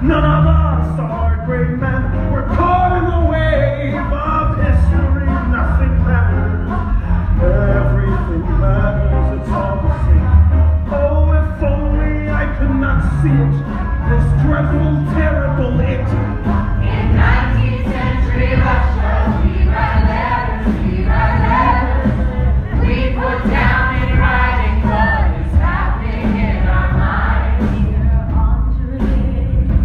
None of us are great men. We're caught in the wave of history. Nothing matters. Everything matters. It's all the same. Oh, if only I could not see it. This dreadful, terrible it. In 19th century Russia, we write letters, we put down in writing what is happening in our minds. Dear Andre,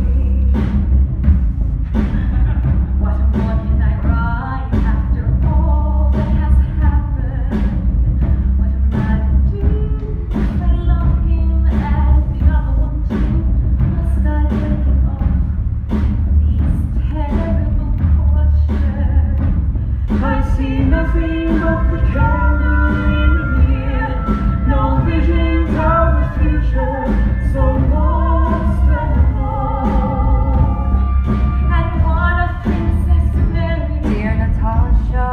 what more can I write after all that has happened? What am I to do if I love him and the other one too? Must I break it off? These terrible questions. I see nothing but the candle in the mirror. No visions of the future, so lost and alone. And what of Princess Mary? Dear Natasha,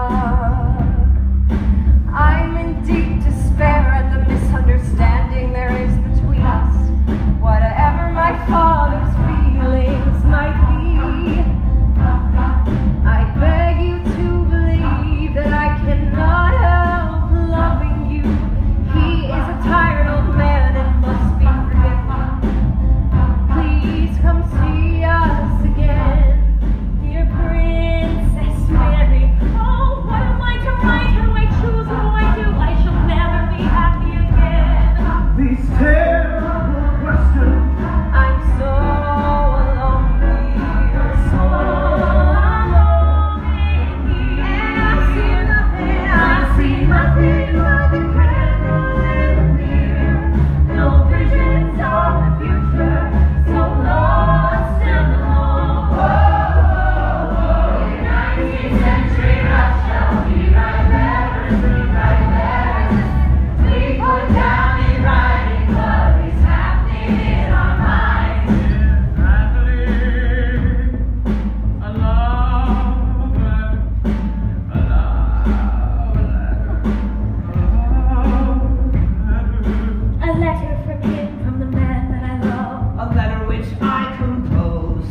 I'm in deep despair at the misunderstanding there is between us. Whatever my father's feelings might be, I beg you to believe that I cannot help loving you. He is a tired old man and must be forgiven. Please come see us again, dear Princess Mary. Oh, what am I to write? How do I choose? What do I do? I shall never be happy again. These terrible questions. I'm so alone here, so alone here. And I see nothing but the candle in the mirror. No visions of the future, so lost and alone. In 19th century Russia, we write letters, we put down in writing what is happening in our minds. A letter from him, from the man that I love. A letter which I composed.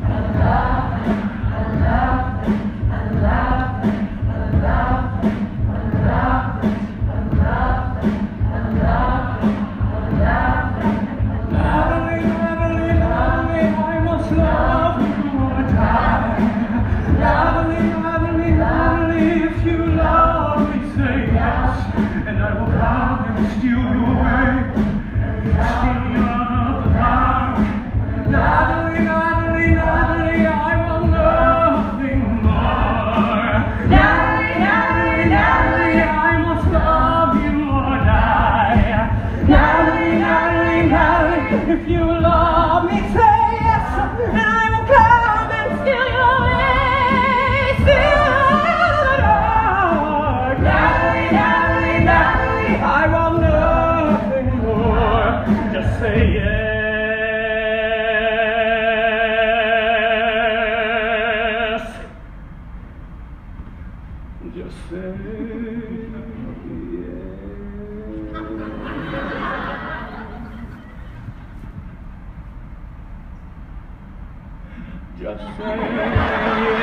Natalie, Natalie, Natalie, I must love you or die. Natalie, Natalie, Natalie, if you love me, say yes, and I will come and steal you away. Steal you out of the dark. Natalie, Natalie, Natalie, I want nothing more. Natalie, Natalie, Natalie, I must love you or die. Natalie, Natalie, Natalie, if you love me, say yes, and I will come and steal you away. Steal out of the dark. Natalie, Natalie, Natalie, I want nothing more. Just say yes. Just say yes. Just say yes.